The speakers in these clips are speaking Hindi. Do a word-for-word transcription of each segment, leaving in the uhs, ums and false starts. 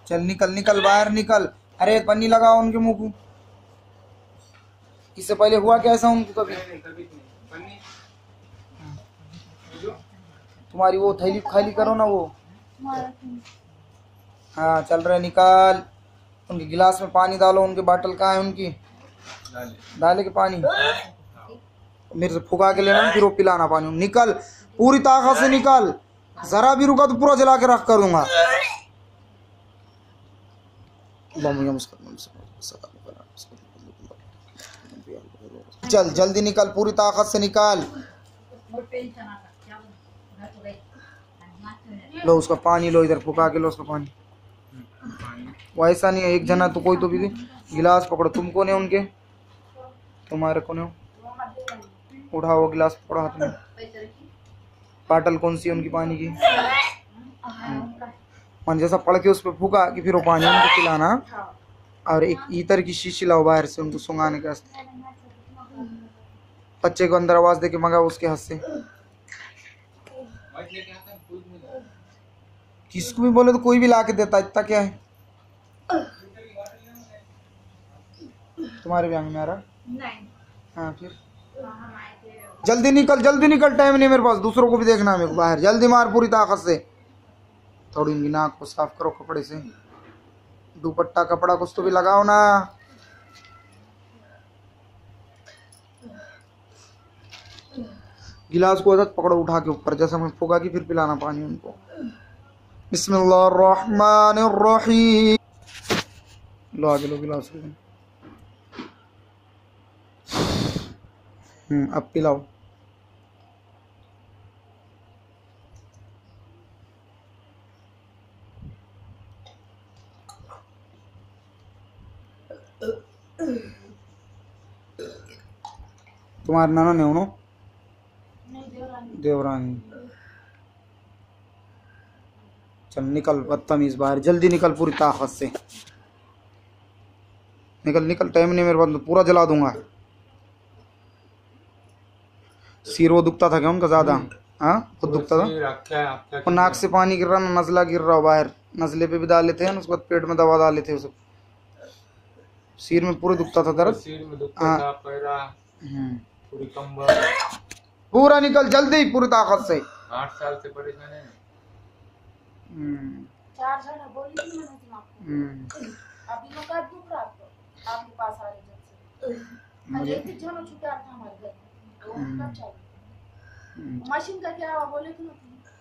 चल निकल निकल बाहर निकल। अरे पन्नी लगाओ उनके मुंह को। इससे पहले हुआ क्या ऐसा उनको कभी? तुम्हारी वो थैली खाली करो ना वो। हाँ चल रहे निकाल। उनके गिलास में पानी डालो। उनके बोतल कहाँ है उनकी? डाले के पानी मेरे से फुका के लेना फिर वो पिलाना पानी। निकल पूरी ताकत से निकल। जरा भी रुका तो पूरा जला के रख कर दूंगा। चल जल्दी निकल पूरी ताकत से निकाल। लो उसका पानी लो इधर फुका के लो उसका पानी। वैसा नहीं है एक जना तो कोई तो भी गिलास पकड़ो। तुमको नहीं उनके तुम्हारे को नहीं उठाओ गिलास पकड़ो हाथ में। पाटल कौन सी है उनकी पानी की? मन जैसा पड़ के उस पर फूका कि फिर वो पानी उनको पिलाना। और एक ईतर की शीशी लाओ बाहर से उनको सुंगाने के वास्ते। बच्चे को अंदर आवाज दे के मंगाओ उसके हाथ से। किसको भी बोले तो कोई भी ला के देता। इतना क्या है तुम्हारे ब्याह में आ रहा? हाँ फिर जल्दी निकल जल्दी निकल। टाइम नहीं मेरे पास। दूसरों को भी देखना है मेरे को बाहर। जल्दी मार पूरी ताकत से। थोड़ी इनकी नाक को साफ करो कपड़े से। दुपट्टा कपड़ा कुछ तो भी लगाओ ना। गिलास को आदत पकड़ो उठा के ऊपर जैसा मैं फुका की फिर पिलाना पानी उनको। बिस्मिल्लाहिर्रहमानिर्रहीम। लो आगे लो गिलास। हम्म अब पिलाओ। तुम्हारे नाना ने उनो देवरानी। चल निकल बदतमीज बाहर। जल्दी निकल पूरी ताकत से निकल निकल। टाइम नहीं मेरे पास। पूरा जला दूंगा। सिर वो दुखता था क्या उनका ज्यादा? हाँ खुद दुखता था। और नाक से पानी गिर रहा ना नजला गिर रहा बाहर। नजले पे भी डाल लेते हैं उसके बाद पेट में दवा डाल लेते हैं सब। सिर में पूरा दुखता था दर्द। सिर में दुखता था पैरा पूरी कंबर। पूरा निकल जल्दी पूरी ताकत से। आठ साल से परेशान है। चार साल बोली थी मैंने आपको। अभी तो कर दुख रहा था आपके पास आ रहे जब से। एक दिन जानो छुट्टा था हमारे घर में। तो मशीन का क्या बोले थे?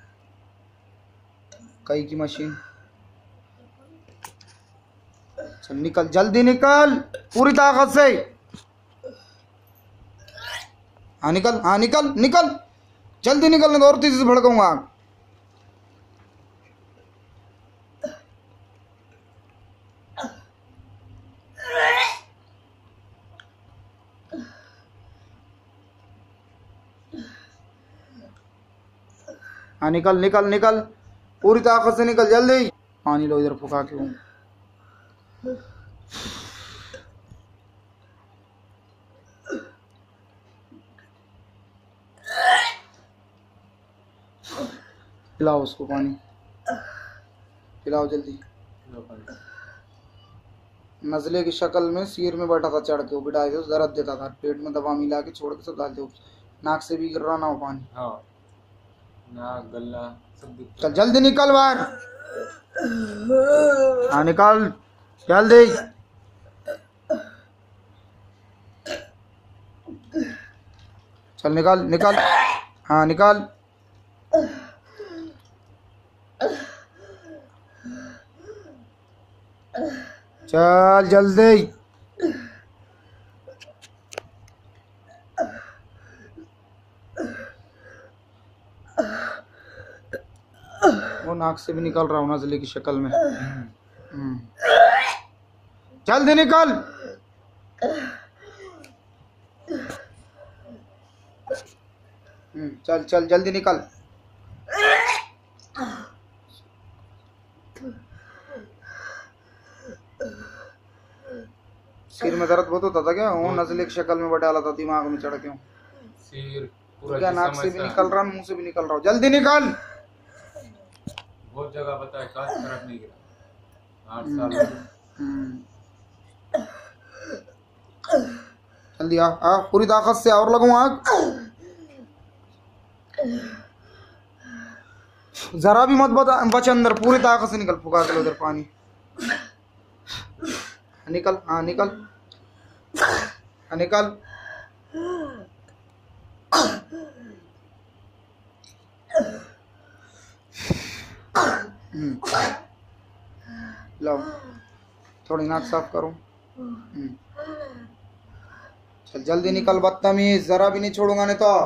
कई की मशीन। चल निकल जल्दी निकल पूरी ताकत से। हाँ निकल हाँ निकल निकल जल्दी निकल नहीं तो और तेजी से भड़काऊंगा। हाँ निकल निकल निकल पूरी ताकत से निकल जल्दी। पानी लो इधर फुका के। पिलाओ उसको पानी। पिलाओ जल्दी। नजले की शक्ल में सिर में बैठा था चढ़ के। वो बिठाए थे दर्द देता था। पेट में दवा मिला के छोड़ के सब डालते। नाक से भी गिर रहा ना वो पानी। हाँ नाक गला सब। चल जल्दी निकल बाहर। हाँ निकल जल्दी। चल निकल निकल। हाँ निकल। चल जल्दी। वो नाक से भी निकल रहा हूँ नजले की शक्ल में। जल्दी निकल। चल चल जल्दी निकल। सिर में दर्द बहुत होता था क्या? वो नजले की शक्ल में डाला था दिमाग में चढ़ के। सिर पूरा क्या नाक से भी निकल रहा मुंह से भी निकल रहा। जल्दी निकल। बहुत जगह बताए काश तरफ नहीं गिरा। आठ साल जल्दी आ आ पूरी ताकत से और लगो आग। जरा भी मत बता बच अंदर, पूरी ताकत से निकल। फुका के लो उधर पानी। निकल हाँ निकल हाँ निकल। लो थोड़ी नाक साफ करो। चल जल्दी निकल बदतमीज, जरा भी नहीं छोड़ूंगा नहीं तो।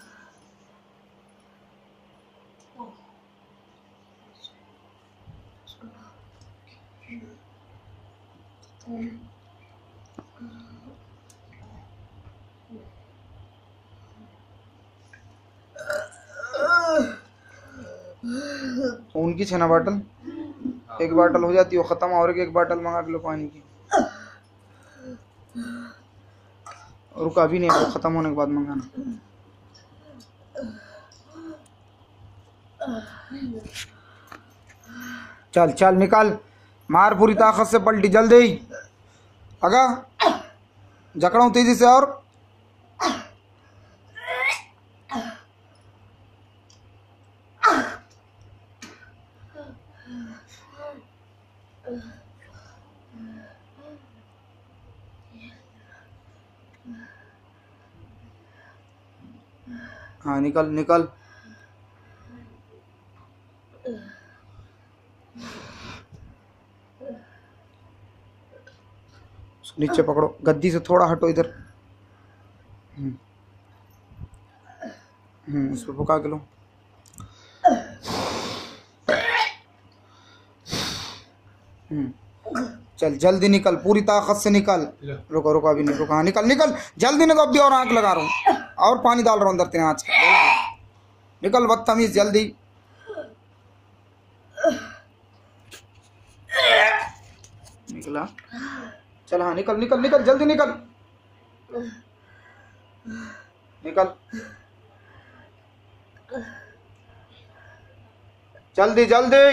उनकी छना बाटल एक बाटल हो जाती है खत्म, और एक बाटल मंगा लो पानी की। रुका भी नहीं, वो खत्म होने के बाद मंगाना। चल चल निकल, मार पूरी ताकत से पलटी जल्दी। अगा जकड़ा हूँ तेजी से और हाँ निकल निकल। नीचे पकड़ो, गद्दी से थोड़ा हटो इधर। हम्म हम्म इस पे फुका के लो। हम्म चल जल्दी निकल, पूरी ताकत से निकल। रुको रुको अभी नहीं रुका। हाँ निकल निकल जल्दी निकल, अब भी और आँख लगा रहा हूँ और पानी डाल रहा हूँ अंदर तेरे आँच। निकल बदतमीज जल्दी। निकला चल हाँ निकल निकल निकल जल्दी निकल निकल जल्दी जल्दी।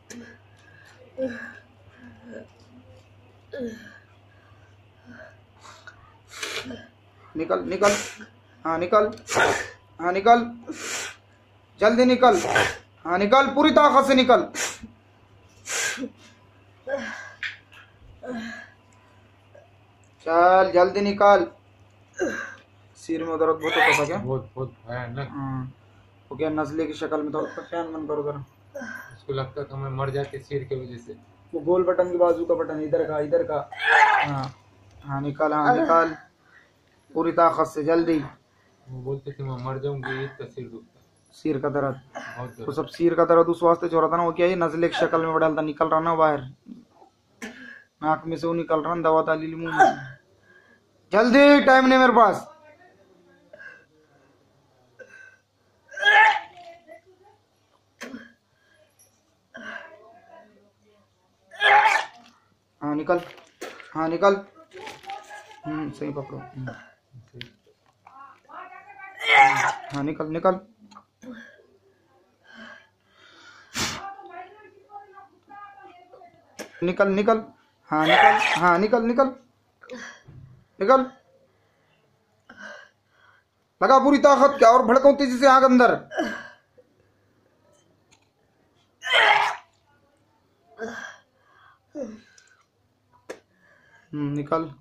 निकल निकल हाँ निकल हाँ निकल जल्दी निकल। हाँ निकल पूरी ताकत से निकल। चल जल्दी निकल। सिर में दर्द बहुत होता था क्या? बहुत बहुत भयानक। हाँ वो क्या नजले की शक्ल में, थोड़ा फैन बंद करो जरा। उसको लगता था मैं मर जाती सिर के वजह से। वो गोल बटन की बाजू का बटन इधर का इधर का। हाँ हाँ निकल हाँ निकल पूरी ताकत से जल्दी। वो बोलते थे मैं मर जाऊंगी, इतना सिर दुखता। सिर का दर्द बहुत तो दर्द। सब सिर का दर्द उस वास्ते हो रहा था ना, वो क्या है नजले की शक्ल में डालता निकल रहा ना बाहर, नाक में से वो निकल रहा ना, दवा डाली मुंह में। जल्दी टाइम नहीं मेरे पास। हाँ निकल हाँ निकल। हम्म सही पकड़ो। हाँ निकल निकल निकल निकल। हाँ निकल हाँ निकल निकल निकल। लगा पूरी ताकत क्या, और भड़काऊं तेजी से आग अंदर। हम्म निकल।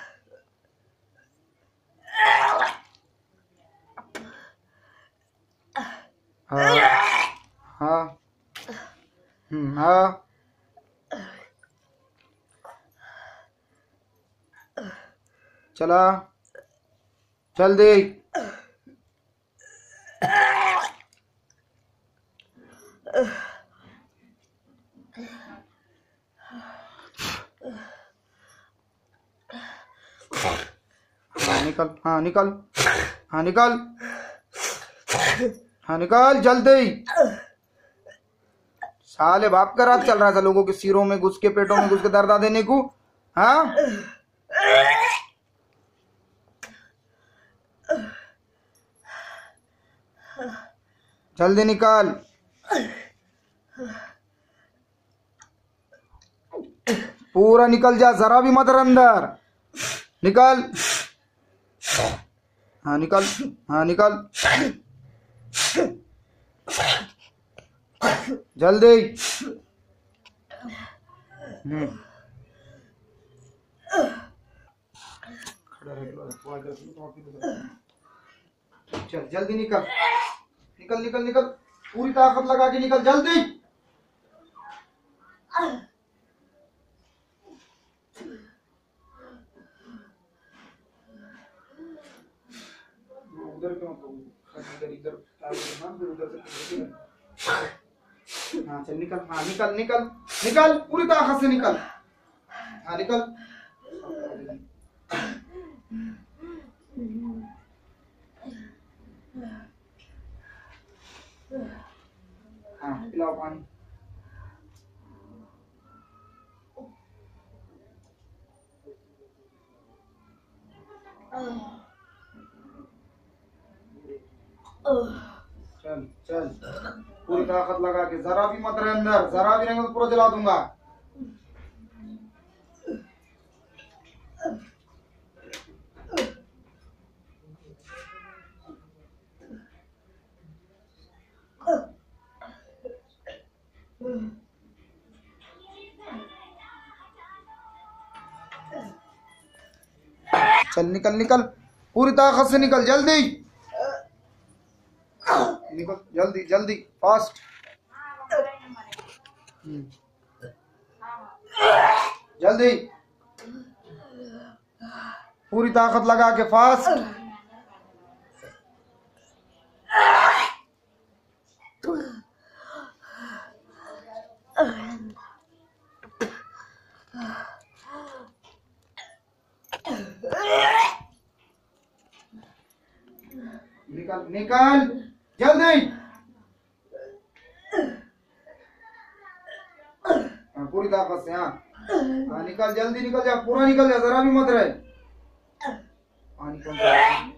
हाँ हाँ हम्म हाँ चला जल्दी। हाँ निकल हाँ निकल हाँ निकल हाँ निकल जल्दी। साले बाप का रात चल रहा था लोगों के सिरों में घुस के, पेटों में घुस के दर्द देने को। हाँ जल्दी निकल। पूरा निकल जा, जरा भी मत रह अंदर। निकल, हाँ निकल, हाँ निकल, जल्दी। हम्म चल जल्दी निकल, निकल निकल निकल, पूरी ताकत लगा के निकल जल्दी। उधर क्यों इधर इधर उधर से। हाँ चल निकल, हाँ निकल निकल निकल, पूरी ताकत से निकल। हाँ निकल, हाँ पिलाओ पानी। चल चल, पूरी ताकत लगा के, जरा भी मत रहे अंदर, जरा भी रहेंगे तो पूरा जला दूंगा। चल निकल निकल, पूरी ताकत से निकल जल्दी, निकल जल्दी जल्दी, फास्ट। जल्दी, पूरी ताकत लगा के, फास्ट। निकल निकल जल्दी, हाँ, पूरी ताकत से। हाँ हाँ निकल जल्दी, निकल जा, पूरा निकल जा, जरा भी मत रहे। हाँ निकल जा।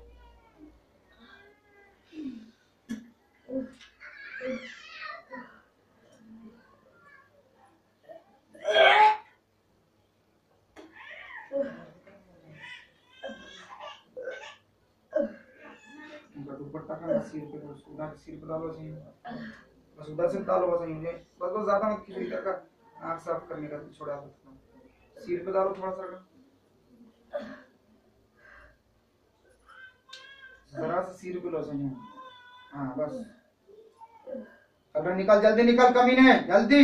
दुपट्टा का सिर पे, उधर सिर पे डालो सही, बस उधर से डालो बस, यहीं बस बस, ज्यादा मत खींच, इधर का आँख साफ करने का छोड़ा दो, सिर पे डालो थोड़ा सा, जरा सा सिर पे लो सही। हाँ बस, अब निकल जल्दी, निकल कमीने, जल्दी।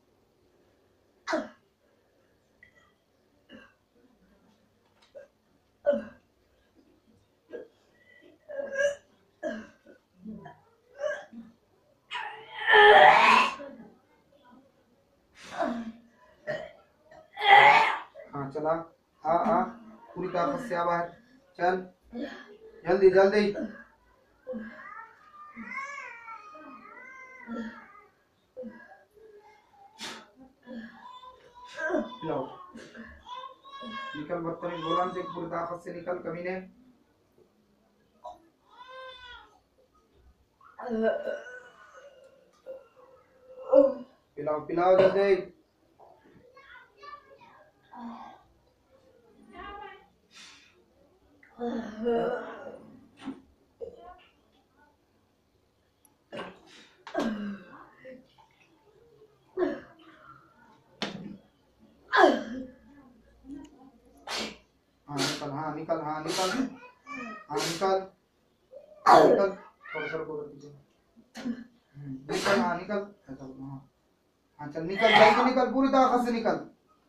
हाँ चला, हाँ हाँ, पूरी ताकत से आ बाहर, चल जल्दी जल्दी। लो निकल, बदतमीज गुलाम से, पूरी ताकत से निकल कमीने। पिलाओ पिलाओ जल्दी। हाँ निकल, हाँ निकल, हाँ निकल, हाँ निकल निकल, थोड़ा सर को दीजिए, निकल, हाँ निकल, हाँ हाँ चल निकल जल्दी, निकल पूरी ताकत से निकल।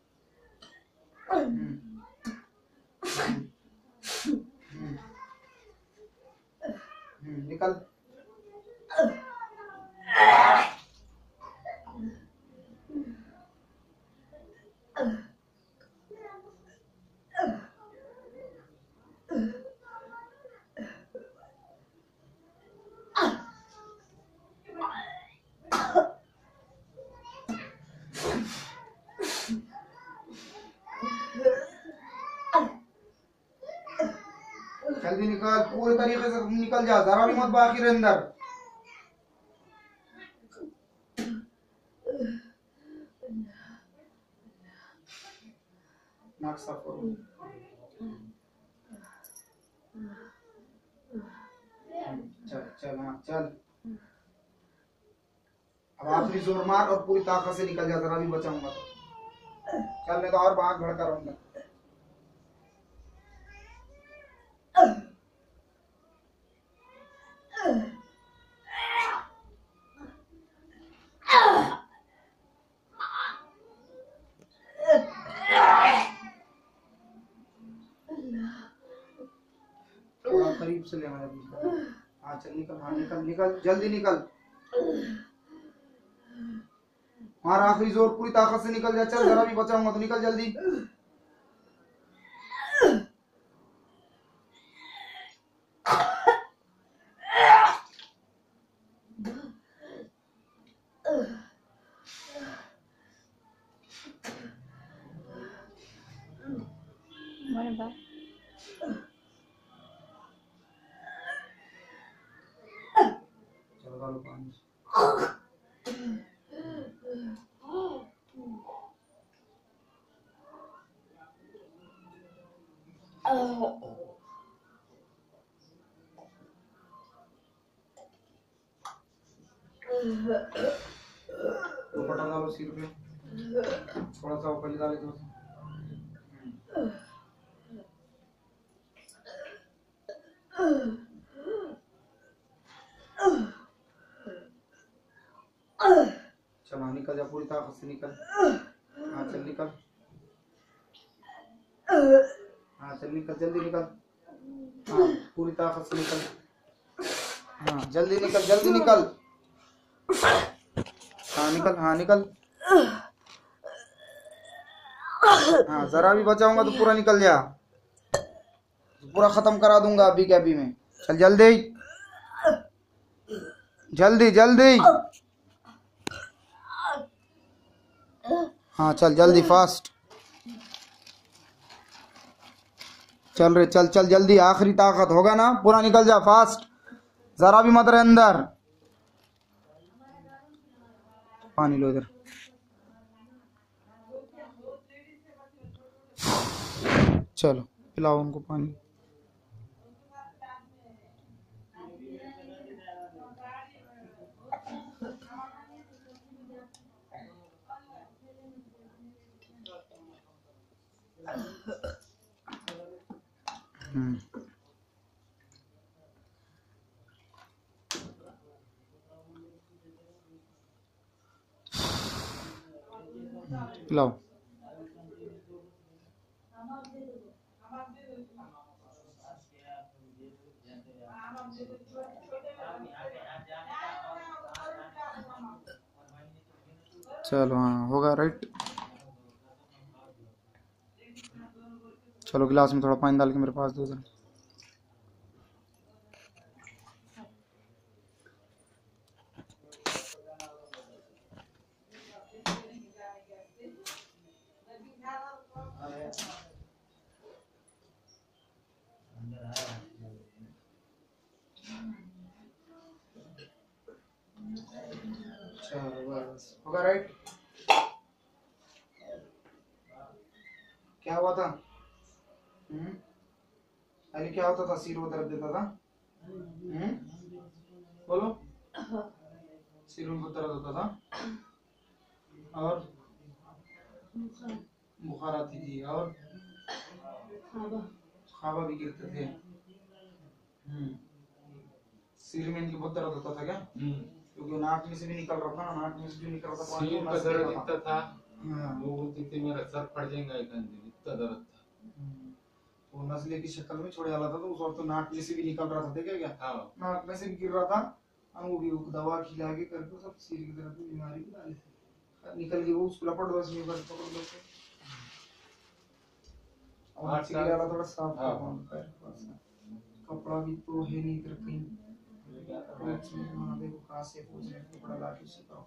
निकल, जल्दी निकल, पूरे तरीके से निकल जा, जरा भी मत बाकी रहे अंदर। नाक साफ करो। चल चल हाँ चल। अब आखिरी जोर मार और पूरी ताकत से निकल जा, जरा भी बचाऊंगा तो चल, नहीं तो और बाहर भड़का रहूंगा। थोड़ा करीब से ले मेरे बीच। हाँ चल निकल, हाँ निकल निकल जल्दी निकल। मार आखिरी जोर, पूरी ताकत से निकल जा। चल जरा भी बचाऊंगा तो निकल जल्दी। चलो डालो पानी। दुपट्टा डालो सिर पे, थोड़ा सा ऊपर डाले तो। चलो निकल जा, पूरी ताकत से निकल। हाँ चल निकल, हाँ चल निकल जल्दी निकल। हाँ पूरी ताकत से निकल। हाँ जल्दी निकल जल्दी निकल। हाँ निकल, हाँ निकल। हाँ जरा भी बचाऊंगा तो पूरा निकल जा, पूरा खत्म करा दूंगा अभी के अभी में। चल जल्दी जल्दी जल्दी। हाँ चल जल्दी फास्ट। चल रे चल चल जल्दी, आखिरी ताकत होगा ना, पूरा निकल जा फास्ट, जरा भी मत रहे अंदर। पानी लो इधर। चलो पिलाओ उनको पानी। हम्म पिलाओ। चलो हाँ होगा राइट। चलो गिलास में थोड़ा पानी डाल के मेरे पास दो जरा। चलो बस होगा राइट। क्या हुआ था? हम्म पहले क्या होता था? सिर वो दर्द देता था? हम्म बोलो। सिर में दर्द होता था और बुखार आती थी और खावा भी गिरते थे। हम्म सिर में इनकी बहुत दर्द होता था क्या? क्योंकि नाक में से भी निकल रहा था, नाक में से भी निकल रहा था, सिर का दर्द इतना था। हाँ। वो बोलती थी मेरा सर फट जाएगा, इतना दर्द था। वो नजले की शक्ल में छोड़े वाला था, तो उस वक्त तो नाक में से भी निकल रहा था, देखा क्या? हाँ। नाक में से भी गिर रहा था और वो भी दवा खिला के करके सब सिर की दर्द की बीमारी भी डाली थी, निकल गई वो। उसको लपट दो इसमें, बस पकड़ लो। और सिर वाला थोड़ा साफ करवाना, कपड़ा भी तो है नहीं इधर कहीं। देखो कहाँ से पूछ रहे हैं, कपड़ा ला के सिखाओ।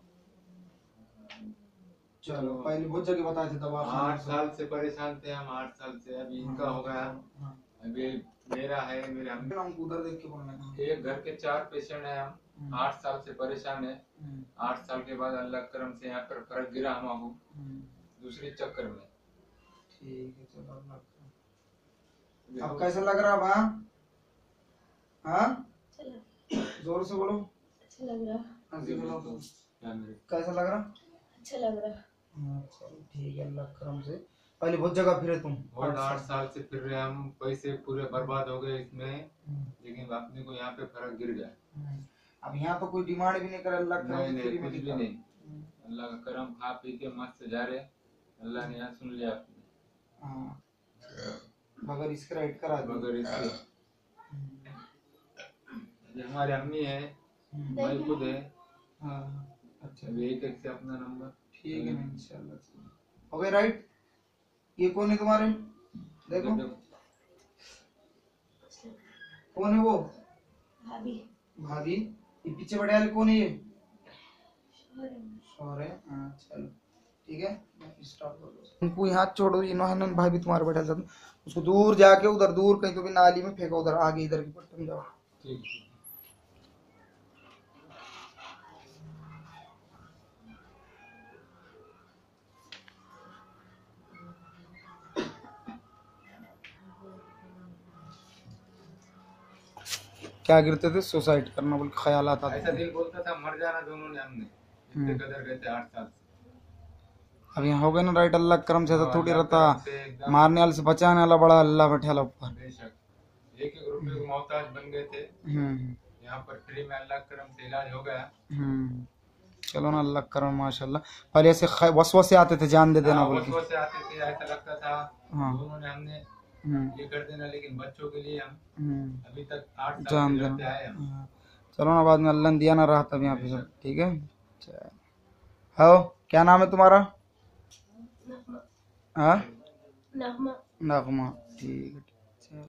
चलो पहले बहुत जगह बताए थे दवा। आठ साल से परेशान थे हम, आठ साल से। अभी इनका हो गया, अभी मेरा है। मेरे हम उधर देख के बोलना। एक घर के चार पेशेंट है हम, आठ साल से परेशान है। आठ साल के बाद अल्लाह करम से यहाँ पर फर्क गिरा हम दूसरे चक्कर में। ठीक है चलो अल्लाह का। अब कैसा लग रहा बा? हाँ जोर से बोलो। अच्छा लग रहा। हंसी बोलो। क्या मेरे कैसा लग रहा? अच्छा लग रहा। हाँ चलो ठीक है अल्लाह करम से। पहले बहुत जगह फिरे तुम। और आठ साल से फिर रहे हम, पैसे पूरे बर्बाद हो गए इसमें, लेकिन अपने को यहाँ पे फर्क गिर गया। अब यहाँ तो कोई डिमांड भी नहीं करे अल्लाह करम नहीं से, नहीं फ्री में कुछ भी दिखा। नहीं, अल्लाह का करम, खा पी के मस्त जा रहे, अल्लाह ने यहाँ सुन लिया अपने। हाँ बगैर इसके राइट करा दी। मगर इसके ये हमारे अम्मी है, भाई खुद है। हाँ अच्छा अभी एक एक से अपना नंबर। ठीक है ना इंशाल्लाह। हो गए राइट। ये कौन है तुम्हारे? देखो कौन है वो? भाभी। भाभी। ये पीछे बैठे वाले कौन है ये? शौहर है। शौहर है। हाँ चलो ठीक है स्टार्ट कर दो। उनको यहाँ छोड़ो, इन्होंने भाई भी तुम्हारे बैठा था, उसको दूर जाके उधर दूर कहीं तो भी नाली में फेंको, उधर आगे इधर की पट्टी में जाओ। ठीक है। क्या गिरते थे? सुसाइड करना बोल ख्याल आता ऐसा था। दिल बोलता था, मर जाना दोनों ने हमने, इतने कदर गए थे आठ साल से। अब यहाँ हो गए ना राइट अल्लाह करम से, ऐसा थोड़ी अल्लाह रहता। करम से एकदम मारने वाले से बचाने वाला बड़ा अल्लाह बैठे वाला ऊपर। बेशक एक एक रुपए को मोहताज बन गए थे, हम्म यहाँ पर फ्री में अल्लाह करम से इलाज हो गया। हम्म चलो ना अल्लाह करम माशाल्लाह। पहले ऐसे वसवसे आते थे जान दे देना हाँ, बोल वसवसे के। से आते थे, ऐसा लगता था हाँ दोनों ने हमने हम्म ये कर देना, लेकिन बच्चों के लिए हम हम्म अभी तक आठ साल जान से लड़ते देना। आए हम। हाँ। चलो ना बाद में अल्लाह ने दिया ना रहा तब यहाँ पे सब ठीक है। हो क्या नाम है तुम्हारा? नगमा। हाँ नगमा। नगमा ठीक है।